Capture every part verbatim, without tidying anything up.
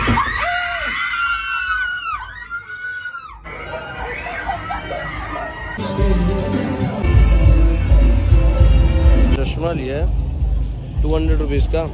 चश्मा लिया है टू हंड्रेड रुपीज का।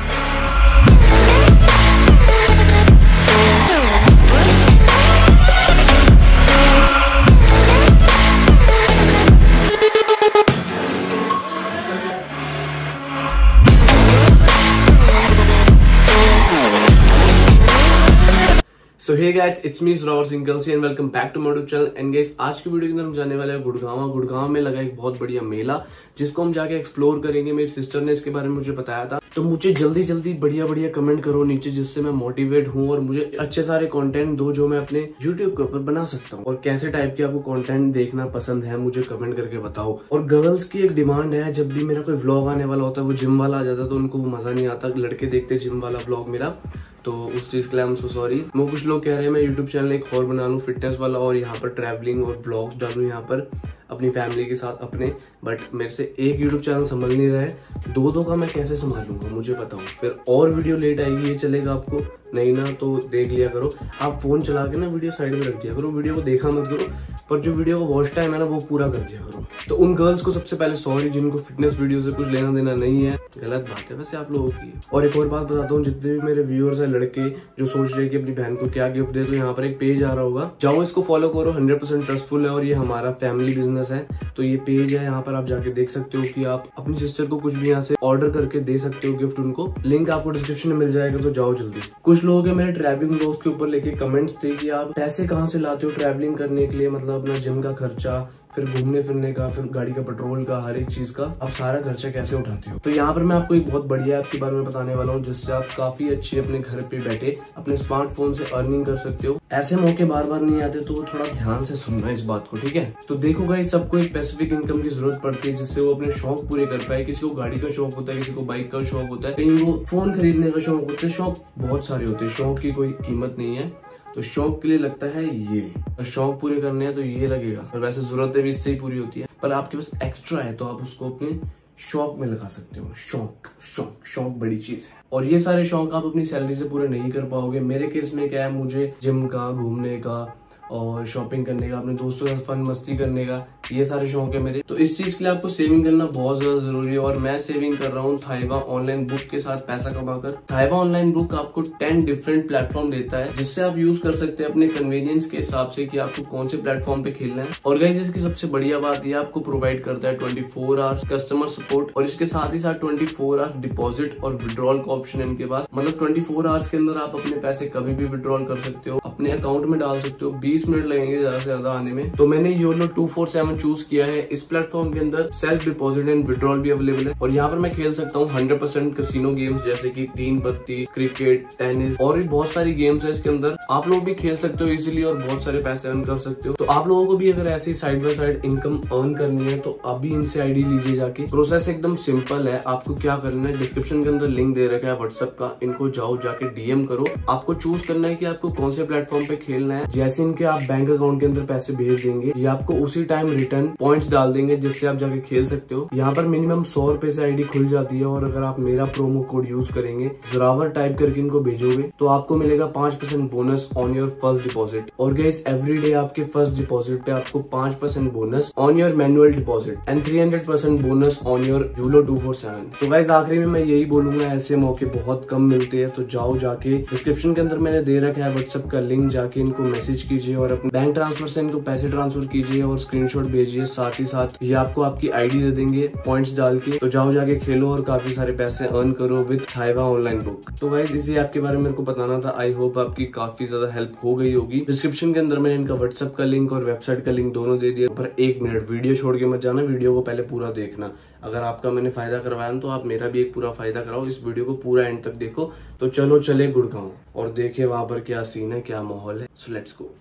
So hey guys, it's me Zorawar Singh Kalsi and welcome back to my YouTube channel। And guys, आज की video के अंदर हम जाने वाले हैं गुड़गांव। गुड़गांव में लगा एक बहुत बढ़िया मेला जिसको हम जाके एक्सप्लोर करेंगे। मेरी सिस्टर ने इसके बारे में मुझे बताया था, तो मुझे जल्दी जल्दी बढ़िया बढ़िया कमेंट करो नीचे, जिससे मैं मोटिवेट हूँ और मुझे अच्छे सारे कंटेंट दो जो मैं अपने यूट्यूब के ऊपर बना सकता हूँ। और कैसे टाइप के आपको कंटेंट देखना पसंद है मुझे कमेंट करके बताओ। और गर्ल्स की एक डिमांड है, जब भी मेरा कोई व्लॉग आने वाला होता है वो जिम वाला आ जाता है तो उनको वो मजा नहीं आता। लड़के देखते जिम वाला व्लॉग मेरा, तो उस चीज के लिए आई एम सो सॉरी। वो कुछ लोग कह रहे हैं मैं यूट्यूब चैनल एक और बना लूं फिटनेस वाला और यहाँ पर ट्रैवलिंग और व्लॉग्स डालूं यहाँ पर अपनी फैमिली के साथ अपने, बट मेरे से एक यूट्यूब चैनल संभल नहीं रहा है। दो दो का मैं कैसे संभालूंगा मुझे बताओ। फिर और वीडियो लेट आएगी, ये चलेगा आपको नहीं ना, तो देख लिया करो। आप फोन चला के ना वीडियो साइड में रख दिया करो, वीडियो को देखा मत करो, पर जो वीडियो का वॉच टाइम है ना वो पूरा कर दिया करो। तो उन गर्ल्स को सबसे पहले सॉरी जिनको फिटनेस वीडियो से कुछ लेना देना नहीं है, गलत बात है वैसे आप लोगों की। और एक और बात बताता हूँ, जितने भी मेरे व्यूअर्स है लड़के जो सोच रहे हैं कि अपनी बहन को क्या गिफ्ट दे, तो यहाँ पर एक पेज आ रहा होगा, जाओ इसको फॉलो करो। हंड्रेड परसेंट ट्रस्टफुल है और ये हमारा फैमिली बिजनेस है। तो ये पेज है, यहाँ पर आप जाके देख सकते हो कि आप अपनी सिस्टर को कुछ भी यहाँ से ऑर्डर करके दे सकते हो गिफ्ट उनको। लिंक आपको डिस्क्रिप्शन में मिल जाएगा, तो जाओ जल्दी। कुछ लोगों के मेरे ट्रैवलिंग ब्लॉग्स के ऊपर लेके कमेंट्स थे कि आप पैसे कहाँ से लाते हो ट्रैवलिंग करने के लिए, मतलब अपना जिम का खर्चा, फिर घूमने फिरने का, फिर गाड़ी का पेट्रोल का, हर एक चीज का आप सारा खर्चा कैसे उठाते हो। तो यहाँ पर मैं आपको एक बहुत बढ़िया ऐप के बारे में बताने वाला हूँ, जिससे आप काफी अच्छी अपने घर पे बैठे अपने स्मार्टफोन से अर्निंग कर सकते हो। ऐसे मौके बार बार नहीं आते, तो थोड़ा ध्यान से सुनना इस बात को, ठीक है। तो देखो गाइस, सबको एक स्पेसिफिक इनकम की जरूरत पड़ती है जिससे वो अपने शौक पूरे कर पाए। किसी को गाड़ी का शौक होता है, किसी को बाइक का शौक होता है, कहीं वो फोन खरीदने का शौक होता है। शौक बहुत सारे होते हैं, शौक की कोई कीमत नहीं है। तो शौक के लिए लगता है ये, और शौक पूरे करने हैं तो ये लगेगा। और वैसे जरूरतें भी इससे ही पूरी होती है, पर आपके पास एक्स्ट्रा है तो आप उसको अपने शौक में लगा सकते हो। शौक शौक शौक बड़ी चीज है, और ये सारे शौक आप अपनी सैलरी से पूरे नहीं कर पाओगे। मेरे केस में क्या है, मुझे जिम का, घूमने का और शॉपिंग करने का, अपने दोस्तों के साथ फन मस्ती करने का, ये सारे शौक है मेरे। तो इस चीज के लिए आपको सेविंग करना बहुत ज्यादा जरूरी है, और मैं सेविंग कर रहा हूँ थाइवा ऑनलाइन बुक के साथ पैसा कमाकर। थाइवा ऑनलाइन बुक आपको टेन डिफरेंट प्लेटफॉर्म देता है, जिससे आप यूज कर सकते हैं अपने कन्वीनियंस के हिसाब से कि आपको कौन से प्लेटफॉर्म पे खेलना है। और गाइस, इसकी सबसे बढ़िया बात ये आपको प्रोवाइड करता है twenty four hours customer support, और इसके साथ ही साथ ट्वेंटी फोर आवर्स डिपॉजिट और विड्रॉल का ऑप्शन है इनके पास। मतलब ट्वेंटी फोर आवर्स के अंदर आप अपने पैसे कभी भी विड्रॉल कर सकते हो, अपने अकाउंट में डाल सकते हो। बीस मिनट लगेंगे ज्यादा से ज्यादा आने में। तो मैंने Yono two four seven choose किया है। इस प्लेटफॉर्म के अंदर सेल्फ डिपॉजिट एंड विड्रॉल भी अवेलेबल है, और यहाँ पर मैं खेल सकता हूँ हंड्रेड परसेंट कैसीनो गेम्स, जैसे कि तीन पत्ती, क्रिकेट, टेनिस और भी बहुत सारी गेम्स है इसके अंदर। आप लोग भी खेल सकते हो इजीली और बहुत सारे पैसे अर्न कर सकते हो। तो आप लोगों को भी अगर ऐसी side by side income earn करनी है तो अभी इनसे आईडी लीजिए जाके। प्रोसेस एकदम सिंपल है, आपको क्या करना है, डिस्क्रिप्शन के अंदर लिंक दे रखा है व्हाट्सएप का, इनको जाओ जाके डीएम करो। आपको चूज करना है कि आपको कौन से प्लेटफॉर्म पे खेलना है। जैसे इनके आप बैंक अकाउंट के अंदर पैसे भेज देंगे, ये आपको उसी टाइम रिटर्न पॉइंट्स डाल देंगे, जिससे आप जाके खेल सकते हो। यहाँ पर मिनिमम सौ रुपए से आईडी खुल जाती है, और अगर आप मेरा प्रोमो कोड यूज करेंगे, जोरावर टाइप करके इनको भेजोगे, तो आपको मिलेगा पांच percent bonus on your first deposit. और गाइस, एवरी डे आपके फर्स्ट डिपॉजिट पे आपको पांच percent bonus on your manual deposit and three hundred percent bonus on your यूलो टू फोर सेवन। तो गाइस, आखिरी में मैं यही बोलूंगा, ऐसे मौके बहुत कम मिलते हैं, तो जाओ जाके डिस्क्रिप्शन के अंदर मैंने दे रखा है व्हाट्सएप का लिंक, जाके इनको मैसेज कीजिए और अपने बैंक ट्रांसफर से इनको पैसे ट्रांसफर कीजिए और स्क्रीनशॉट भेजिए। साथ ही साथ ये आपको आपकी आईडी दे देंगे पॉइंट्स डाल के। तो जाओ जाके खेलो और काफी सारे पैसे अर्न करो विद थाइवा ऑनलाइन बुक। तो गाइस, इसी ऐप के बारे में मेरे को बताना था। आई होप आपकी काफी ज्यादा हेल्प हो गई होगी। डिस्क्रिप्शन के अंदर मैंने इनका व्हाट्सएप का लिंक और वेबसाइट का लिंक दोनों दे दिया। पर एक मिनट, वीडियो छोड़ के मत जाना, वीडियो को पहले पूरा देखना। अगर आपका मैंने फायदा करवाया तो आप मेरा भी एक पूरा फायदा कराओ। इस वीडियो को पूरा एंड तक देखो। तो चलो चले गुड़गांव और देखे वहां पर क्या सीन है, क्या माहौल है। So let's go.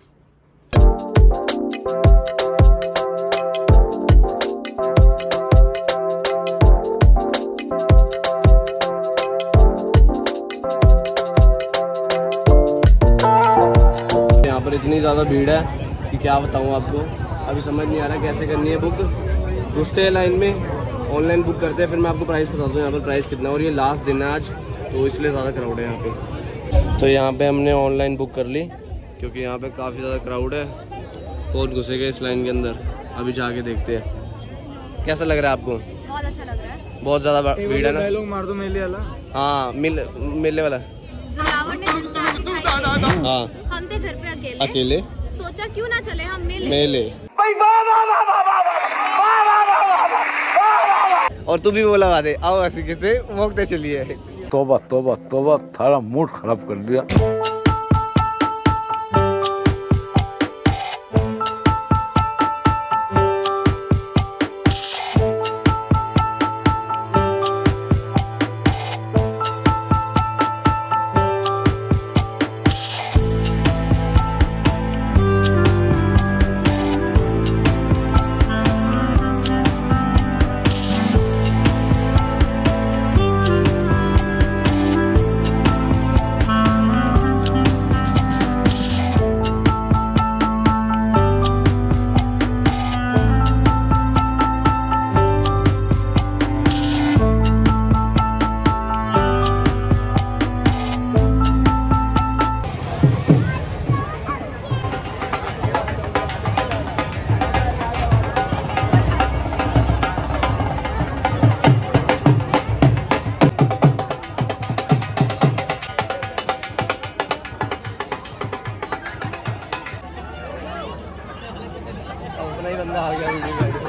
इतनी ज़्यादा भीड़ है कि क्या बताऊँ आपको, अभी समझ नहीं आ रहा कैसे करनी है बुक। घुसते हैं लाइन में, ऑनलाइन बुक करते हैं, फिर मैं आपको प्राइस बता दूँ यहाँ पर प्राइस कितना। और ये लास्ट दिन है आज, तो इसलिए ज़्यादा क्राउड है यहाँ पे। तो यहाँ पे हमने ऑनलाइन बुक कर ली क्योंकि यहाँ पे काफ़ी ज़्यादा क्राउड है। कौन घुसेगा इस लाइन के अंदर, अभी जाके देखते हैं। कैसा लग रहा है आपको? बहुत अच्छा लग रहा है। बहुत ज़्यादा भीड़ है ना। लोग मार दो मेले वाला। हाँ मिल मेले वाला। जोरावर ने जिनसे आके खाई थी। हाँ हम थे घर पे अकेले अकेले सोचा क्यों ना चले हम मेले मेले। और तू भी बोला वादे आओ ऐसे कैसे मोकते चलिए। तोबा तोबा तोबा, थारा मूड खराब कर दिया। अपना ही बंदा आ गया वीडियो में।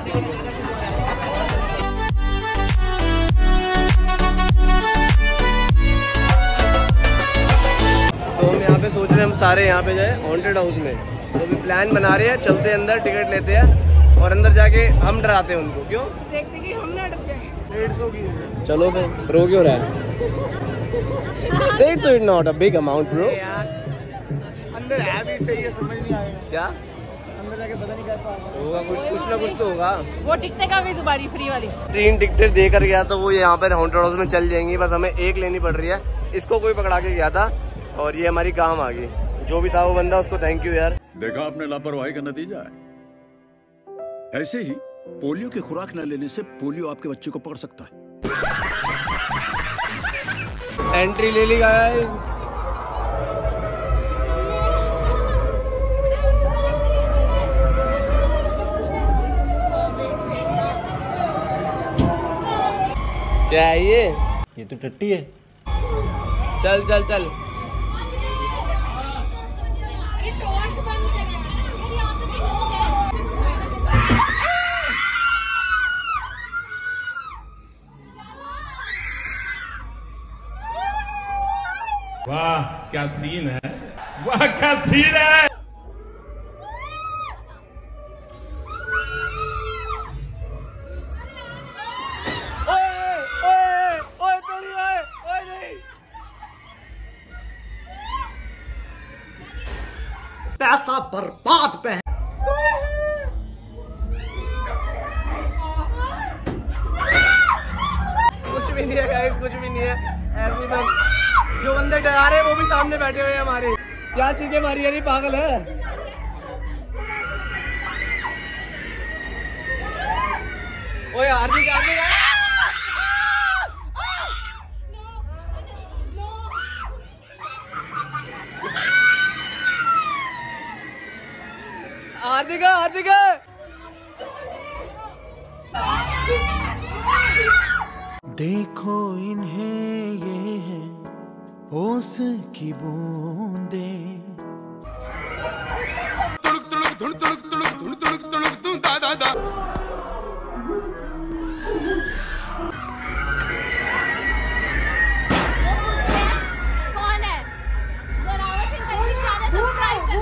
तो हम यहाँ पे सोच रहे हैं हम सारे यहाँ पे जाए हॉन्टेड हाउस में। तो अभी प्लान बना रहे हैं, चलते हैं अंदर, टिकट लेते हैं और अंदर जाके हम डराते हैं उनको। क्यों देखते कि हम ना डर जाए। डेढ़ सौ की। चलो फिर, रो क्यों रहा है? डेढ़ सौ is not a big amount bro. अंदर है भी सही है, समझ नहीं आएगा क्या अंदर जाके, पता नहीं कैसा होगा, कुछ कुछ ना कुछ तो होगा। वो टिकटें का गई तुम्हारी फ्री वाली? तीन टिकटें देकर गया तो वो यहाँ पर हॉन्टेड हाउस में चल जाएंगी, बस हमें एक लेनी पड़ रही है। इसको कोई पकड़ा के गया था और ये हमारी काम आ गई। जो भी था वो बंदा, उसको थैंक यू यार। देखा आपने लापरवाही का नतीजा है। ऐसे ही पोलियो की खुराक न लेने से पोलियो आपके बच्चे को पकड़ सकता है। एंट्री ले ली गाइस। क्या है ये? ये तो टट्टी है। चल चल चल। वाह क्या सीन है, वाह क्या सीन है। पैसा बर्बाद पे है। कुछ भी नहीं है गाइस, कुछ भी नहीं है। ऐसे बस जो बंदे डरा रहे हैं वो भी सामने बैठे हुए हैं हमारे। क्या चीजें मारी यार, पागल है। ओए हार्दिक हार्दिक हार्दिका हार्दिका देखो इन्हें, ये है होश की बूंदे। कौन है? जोरावर सिंह कल्सी चैनल सब्सक्राइब कर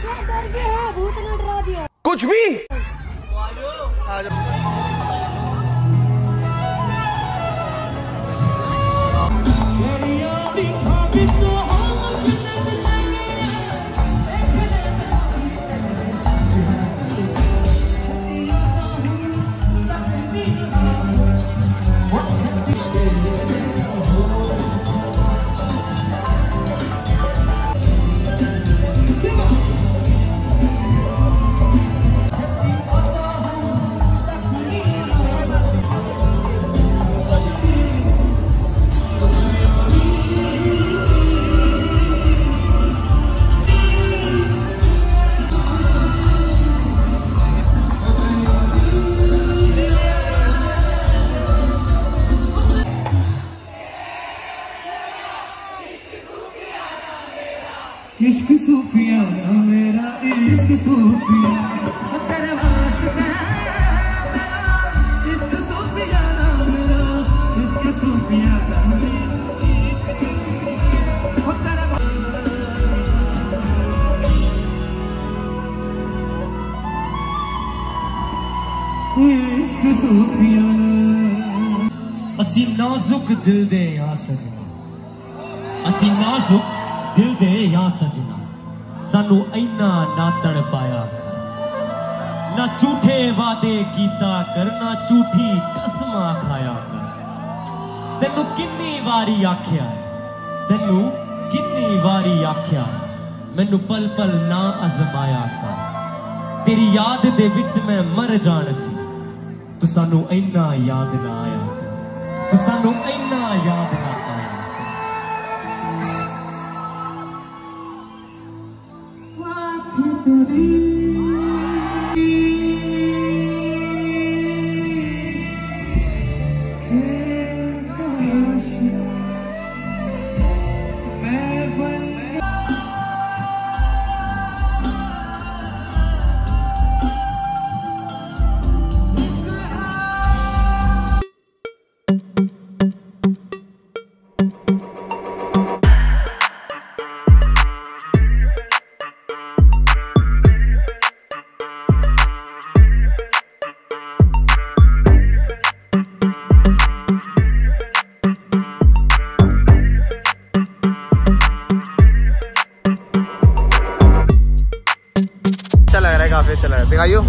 लेना। कुछ भी इश्क सूफियाना मेरा इश्क सूफियाना तेरे वास्ते इश्क सूफियाना मेरा इश्क सूफियाना इश्क सूफियाना असी नाजुक दिल दे या सजना असी नाजुक दिल दे या सजना सानू इन्ना ना तड़ पाया कर ना झूठे वादे कीता कर ना झूठी कसमां खाया कर तेनू किन्नी वारी आख्या तेनू किन्नी वारी आख्या मैनू पल पल ना आजमाया कर तेरी याद दे विच मैं मर जान सी तू सानू इन्ना याद ना आया कर तू सानू इन्ना याद ना आया काफी अच्छा लग रहा है, दिखाइयो।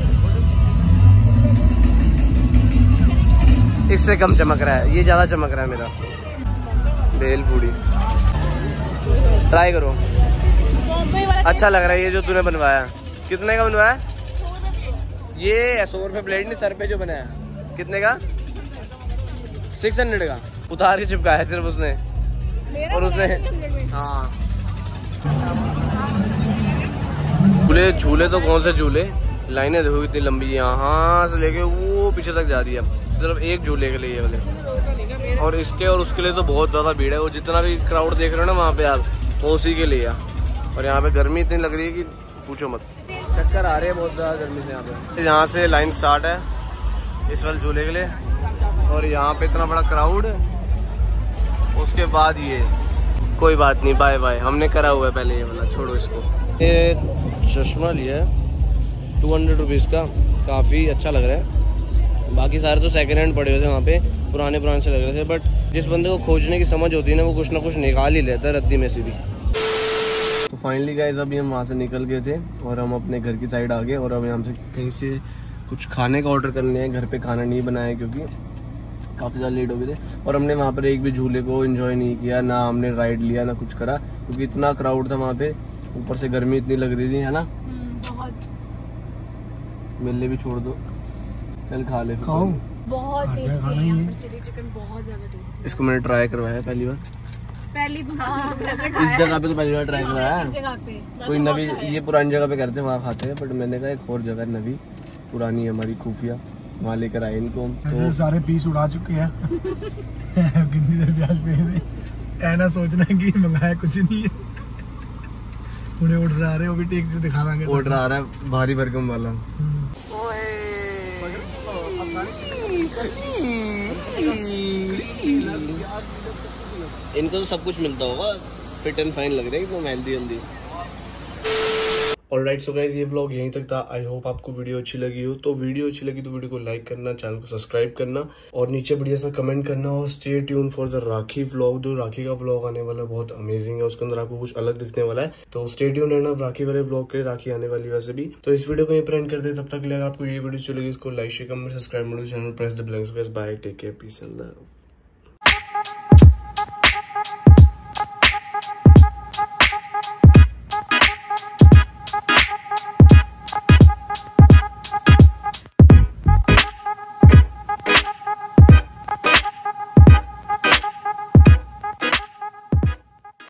इससे कम चमक रहा है, ये ज्यादा चमक रहा है मेरा। भेल पूड़ी ट्राई करो, अच्छा लग रहा है। ये जो तूने बनवाया कितने का बनवाया? ये सौ रुपए प्लेट नहीं, सर पे जो बनाया कितने का? सिक्स हंड्रेड का। उतार के चिपकाया सिर्फ उसने, और उसने हाँ झूले झूले तो कौन से झूले, लाइनें देखो कितनी लंबी है, यहाँ से लेके वो पीछे तक जा रही है सिर्फ एक झूले के लिए ये वाले। और इसके और उसके लिए तो बहुत ज्यादा भीड़ है। वो जितना भी क्राउड देख रहे हो ना वहाँ पे यार, वो उसी के लिए। और यहाँ पे गर्मी इतनी लग रही है कि पूछो मत, चक्कर आ रहे हैं बहुत ज्यादा गर्मी से। यहाँ पे यहाँ से लाइन स्टार्ट है इस वाले झूले के लिए, और यहाँ पे इतना बड़ा क्राउड, उसके बाद ये। कोई बात नहीं, बाय बाय, हमने करा हुआ है पहले ये वाला, छोड़ो इसको। ये चश्मा लिया है टू हंड्रेड रुपीज़ का, काफ़ी अच्छा लग रहा है। बाकी सारे तो सेकंड हैंड पड़े हुए थे वहाँ पे, पुराने पुराने से लग रहे थे। बट जिस बंदे को खोजने की समझ होती है ना, वो कुछ ना कुछ निकाल ही लेता है रद्दी में से भी। तो फाइनली गाइस अभी हम वहाँ से निकल गए थे और हम अपने घर की साइड आ गए। और अब यहाँ से कहीं से कुछ खाने का ऑर्डर करने हैं, घर पे खाना नहीं बनाया क्योंकि काफ़ी ज़्यादा लेट हो गए थे। और हमने वहाँ पर एक भी झूले को एंजॉय नहीं किया, ना हमने राइड लिया ना कुछ करा, क्योंकि इतना क्राउड था वहाँ पे, ऊपर से गर्मी इतनी लग रही थी, है ना। बहुत। मिलने भी छोड़ दो, चल खा ले। बहुत टेस्टी है यहाँ पर चिली चिकन, बहुत ज्यादा टेस्टी। इसको मैंने ट्राई करवाया पहली बार, पहली बार इस जगह पे तो पहली बार ट्राई करवाया। इस जगह पे कोई नवी, ये पुरानी जगह पे करते हैं वहाँ खाते हैं, बट मैंने कहा एक और जगह नवी पुरानी है हमारी खुफिया, वहाँ लेकर आए इनको। तो सारे पीस उड़ा चुके हैं कितनी देर प्याज पे ऐना सोचना है कि मंगाया कुछ नहीं है, उन्हें ऑर्डर आ रहे हैं, वो भी टेक से दिखा देंगे। ऑर्डर आ रहा है भारी भरकम वाला। इनको तो सब कुछ मिलता होगा, फिट एंड फाइन लग रहा है एकदम healthy healthy. Alright so guys, ये व्लॉग यहीं तक था। आई होप आपको वीडियो अच्छी लगी हो। तो वीडियो अच्छी लगी तो वीडियो को लाइक करना, चैनल को सब्सक्राइब करना और नीचे बढ़िया सा कमेंट करना। और stay tune for the Rakhi vlog, जो राखी का व्लॉग आने वाला है बहुत अमेजिंग है, उसके अंदर आपको कुछ अलग दिखने वाला है। तो स्टे ट्यून रहना राखी वाले व्लॉग के, राखी आने वाली वैसे भी। तो इस वीडियो को यहीं पर एंड करते हैं, तब तक के लिए अगर आपको ये वीडियो चलेगी इसको like share comment subscribe channel press the bell icon. Bye, take care, peace and love.